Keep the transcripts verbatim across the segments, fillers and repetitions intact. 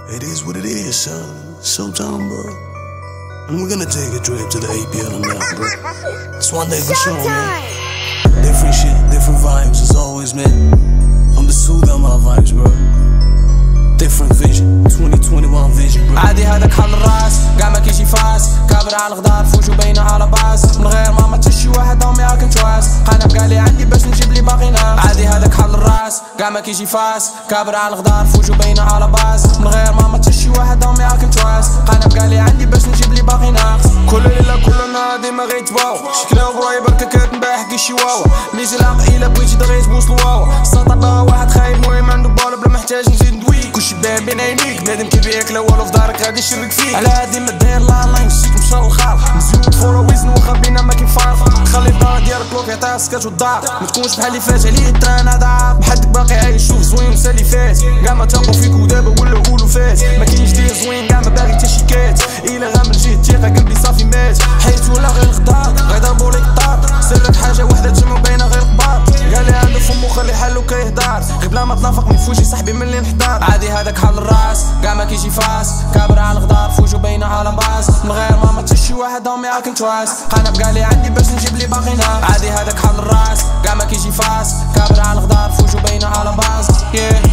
It is what it is, son. Showtime, bro. And we're gonna take a trip to the A P L and that, bro. It's one day for sure, man. Different shit, different vibes, as always, man. I'm the SudanMobb vibes, bro. Different vision, twenty twenty-one vision, bro. عادي هذاك حل الراس قاع ما كيجي فاس كابر على الغدار فوجو باينه على باس من غير ما ما تشي واحد امي راك تواس قنب قالي عندي باش نجيب لي باقي ناس عادي هذاك حل الراس قاع ما كيجي فاس كابر على الغدار فوجو باينه على باس من غير ما ما تشي واحد امي راك تواس قنب قالي عندي باش نجيب لي باقي ناس كل ليله كل نهار ديما غيتباو شكلها براي بركه كتنباح كي شي واوا ميزي العقيله بغيتي دغيا تبوس الواوا السلطه واحد خايب المهم عنده بالا بلا محتاج نزيد ندوي كلشي باين بين عينيك بنادم كيبيعك لا والو في دارك غادي يشرك فيك على هادي ما داير لا لا نمشيك مشى للخالق مزيود فورا وزن واخا بينا ما كيفارق خلي الدار ديالك لوك يعطيها السكات والدار ما تكونش بحال اللي فات عليه التران هذا عاق بحالك باقي عايش شوف زوين وسا اللي فات كاع ما تاقو فيك ودابا ولا قولو فات ما كاينش دير زوين كاع ما باغي حتى شي كات الا غامر جهه الثقه قلبي صافي مات حيت ولا غير الغدار غيضربو ليك الطار سالك حاجه وحده تجمع بينا غير الكبار قال لي عنده فمو خلي حالو كيهدار غير بلا ما تنافق من فوجي صاحبي ملي نحضر عادي هذاك حل الراس كاع ما كيجي فاس كابر على الغدار فوجو باينه على باس من غير ما ما تشي واحد امي راك نتواس قنب قالي عندي باش نجيب لي باقي ناس عادي هذاك حل الراس كاع ما كيجي فاس كابر على الغدار فوجو باينه على باس yeah.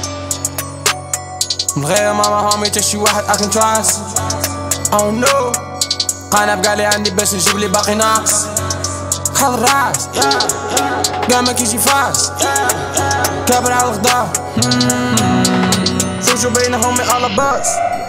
من غير ما ما همي تشي واحد راك نتواس oh no قنب قالي عندي باش نجيب لي باقي ناقص حل الراس كاع ما كيجي فاس كابر على الغدار فوجو باينه همي على باس